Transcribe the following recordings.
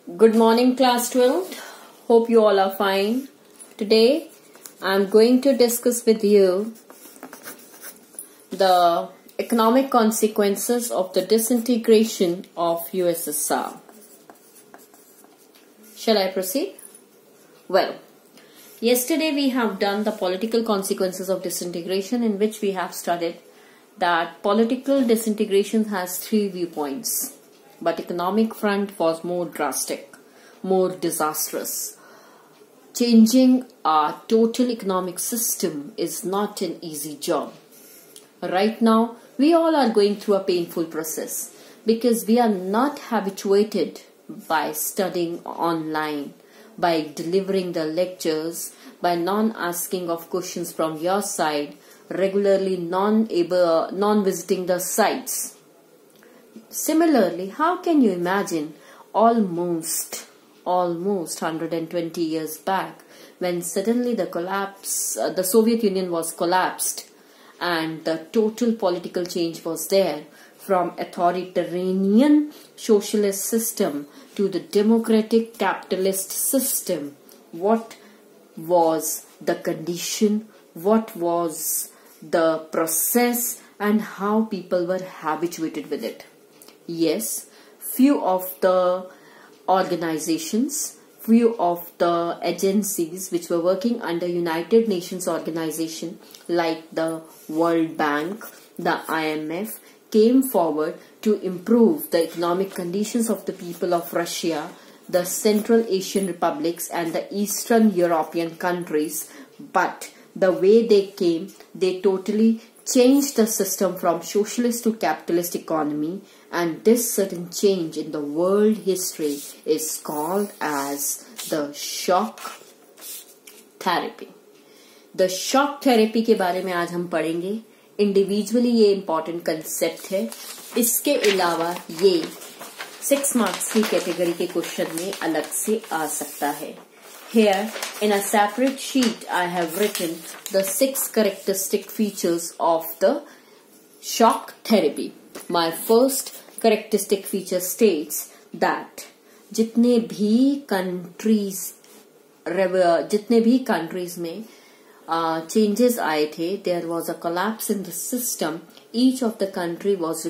Good morning, class 12. Hope you all are fine. Today, I am going to discuss with you the economic consequences of the disintegration of USSR. Shall I proceed? Well, yesterday we have done the political consequences of disintegration, in which we have studied that political disintegration has three viewpoints. But economic front was more drastic, more disastrous. Changing our total economic system is not an easy job. Right now, we all are going through a painful process because we are not habituated by studying online, by delivering the lectures, by non-asking of questions from your side, regularly non-visiting the sites. Similarly, how can you imagine almost 120 years back, when suddenly the Soviet Union was collapsed and the total political change was there, from authoritarian socialist system to the democratic capitalist system? What was the condition? What was the process, and how people were habituated with it? Yes, few of the organizations, few of the agencies which were working under United Nations organization like the World Bank, the IMF, came forward to improve the economic conditions of the people of Russia, the Central Asian republics and the Eastern European countries. But the way they came, they totally changed the system from socialist to capitalist economy, and this sudden change in the world history is called as the shock therapy. The shock therapy के बारे में आज हम पढ़ेंगे. Individually ये important concept है. इसके अलावा ये 6 मार्क्स की कैटेगरी के क्वेश्चन में अलग से आ सकता है. Here, in a separate sheet, I have written the 6 characteristic features of the shock therapy. My first characteristic feature states that जितने भी countries में changes आए थे, there was a collapse in the system. Each of the country was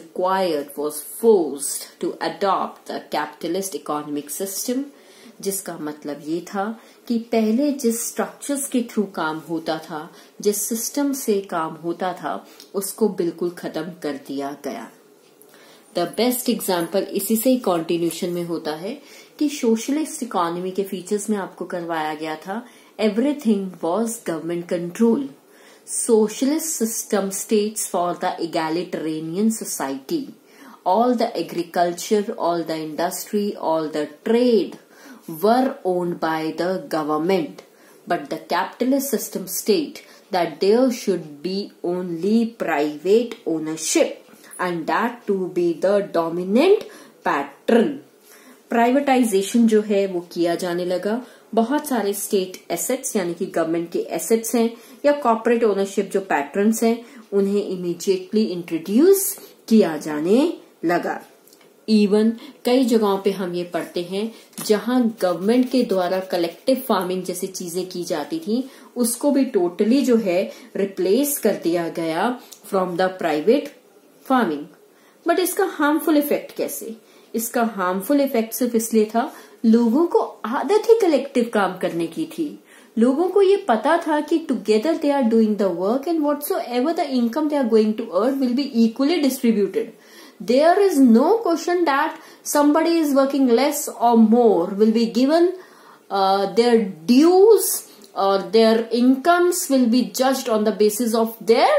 forced to adopt a capitalist economic system. जिसका मतलब ये था कि पहले जिस स्ट्रक्चर्स के थ्रू काम होता था, जिस सिस्टम से काम होता था, उसको बिल्कुल खत्म कर दिया गया. द बेस्ट एग्जाम्पल इसी से ही कॉन्टिन्यूशन में होता है कि सोशलिस्ट इकोनॉमी के फीचर्स में आपको करवाया गया था. Everything was government control. Socialist system states for the egalitarian सोसाइटी. All the agriculture, all the industry, all the trade were owned by the government, but the capitalist system state that there should be only private ownership, and that to be the dominant pattern. Privatisation जो है वो किया जाने लगा. बहुत सारे state assets यानी कि गवर्नमेंट के एसेट्स हैं या कॉर्पोरेट ओनरशिप जो पैटर्न्स हैं, उन्हें इमीडिएटली इंट्रोड्यूस किया जाने लगा. इवन कई जगहों पे हम ये पढ़ते हैं जहां गवर्नमेंट के द्वारा कलेक्टिव फार्मिंग जैसी चीजें की जाती थी, उसको भी टोटली जो है रिप्लेस कर दिया गया from the private farming. But इसका हार्मफुल इफेक्ट कैसे? इसका हार्मफुल इफेक्ट सिर्फ इसलिए था, लोगों को आदत ही कलेक्टिव काम करने की थी. लोगों को ये पता था कि together they are doing the work and whatsoever the income they are going to earn will be equally distributed. There is no question that somebody is working less or more will be given their dues, or their incomes will be judged on the basis of their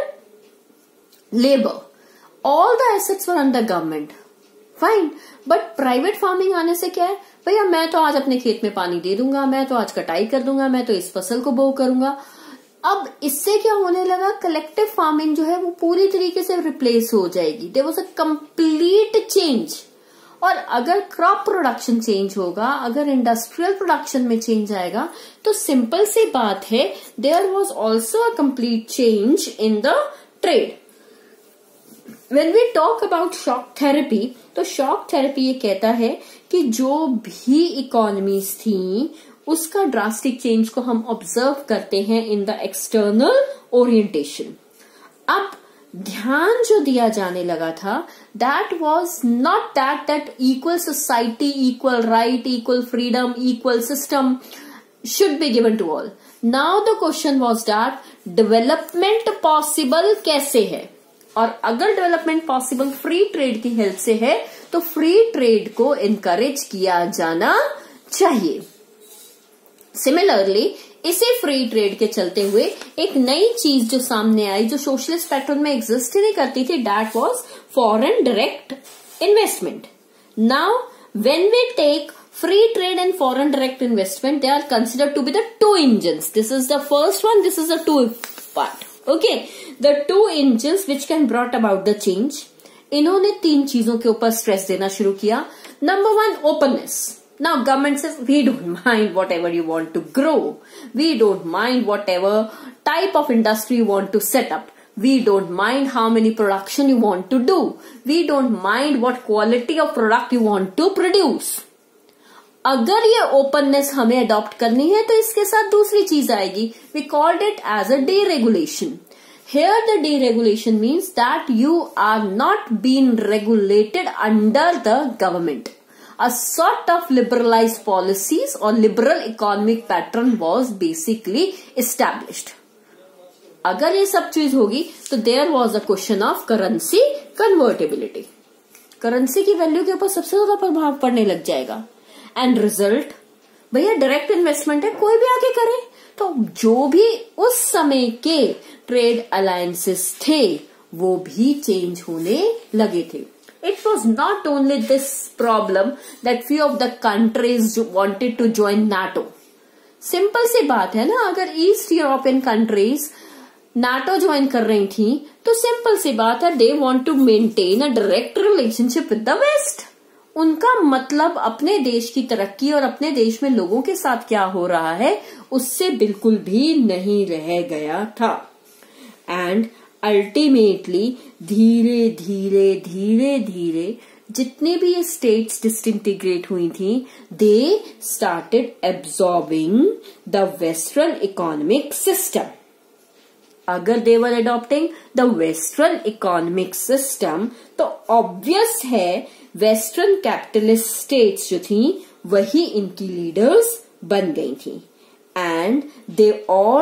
labor. All the assets were under government. Fine. But private farming आने से क्या है? भैया मैं तो आज अपने खेत में पानी दे दूंगा, मैं तो आज कटाई कर दूंगा, मैं तो इस फसल को बो करूंगा. अब इससे क्या होने लगा, कलेक्टिव फार्मिंग जो है वो पूरी तरीके से रिप्लेस हो जाएगी. There was a complete change. और अगर क्रॉप प्रोडक्शन चेंज होगा, अगर इंडस्ट्रियल प्रोडक्शन में चेंज आएगा, तो सिंपल सी बात है, there was also a complete change in the trade. When we talk about shock therapy, तो shock therapy ये कहता है कि जो भी इकोनॉमीज थी उसका ड्रास्टिक चेंज को हम ऑब्जर्व करते हैं इन द एक्सटर्नल ओरिएंटेशन। अब ध्यान जो दिया जाने लगा था, that was not that equal society, equal right, equal freedom, equal system should be given to all. Now the question was that development possible कैसे है, और अगर डेवलपमेंट पॉसिबल फ्री ट्रेड की हेल्प से है तो फ्री ट्रेड को encourage किया जाना चाहिए। सिमिलरली इसे फ्री ट्रेड के चलते हुए एक नई चीज जो सामने आई, जो सोशलिस्ट पैटर्न में एग्जिस्ट नहीं करती थी, that was foreign direct investment. Now when we take free trade and foreign direct investment, they are considered to be the two engines. This is the first one, this is the two part. Okay, the two engines which can brought about the change. इन्होंने तीन चीजों के ऊपर stress देना शुरू किया। Number one, openness. Now government says we don't mind whatever you want to grow, we don't mind whatever type of industry you want to set up, we don't mind how many production you want to do, we don't mind what quality of product you want to produce. अगर ये openness हमें adopt करनी है तो इसके साथ दूसरी चीज आएगी, we called it as a deregulation. Here the deregulation means that you are not been regulated under the government. A sort of liberalise policies और liberal economic pattern was basically established. अगर ये सब चीज होगी तो there was a question of currency convertibility. Currency की value के ऊपर सबसे ज्यादा प्रभाव पड़ने लग जाएगा। एंड रिजल्ट, भैया डायरेक्ट इन्वेस्टमेंट है, कोई भी आके करे, तो जो भी उस समय के ट्रेड अलायंसेस थे वो भी चेंज होने लगे थे। It was not only this problem that few of the countries wanted to join NATO. Simple सी बात है ना, अगर east European countries NATO join कर रही थी तो सिंपल सी बात है, they want to maintain a direct relationship with the west. उनका मतलब अपने देश की तरक्की और अपने देश में लोगों के साथ क्या हो रहा है उससे बिल्कुल भी नहीं रह गया था। एंड अल्टीमेटली धीरे धीरे धीरे धीरे जितने भी ये स्टेट्स डिसइंटीग्रेट हुई थी, they started absorbing the western economic system. अगर they were adopting the western economic system तो ऑब्वियस है वेस्टर्न कैपिटलिस्ट स्टेट्स जो थी वही इनकी लीडर्स बन गई थी। And they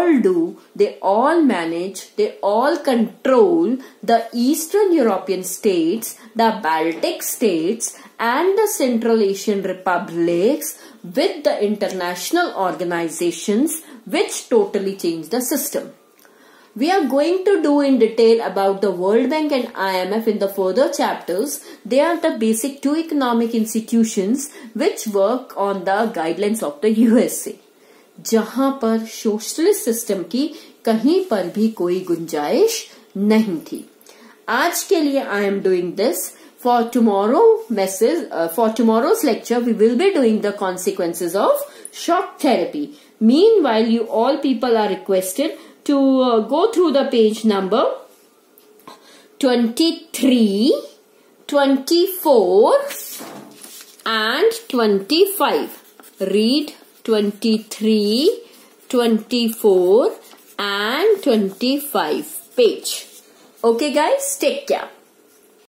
all manage, they all control the eastern European states, the Baltic states and the central Asian republics with the international organizations which totally changed the system. We are going to do in detail about the World Bank and IMF in the further chapters. They are the basic two economic institutions which work on the guidelines of the USA. जहां पर socialist system की कहीं पर भी कोई गुंजाइश नहीं थी। आज के लिए I am doing this. For tomorrow's lecture, we will be doing the consequences of shock therapy. Meanwhile, you all people are requested to go through the page number 23, 24 and 25. Read 23, 24 and 25 page. Okay guys, take care.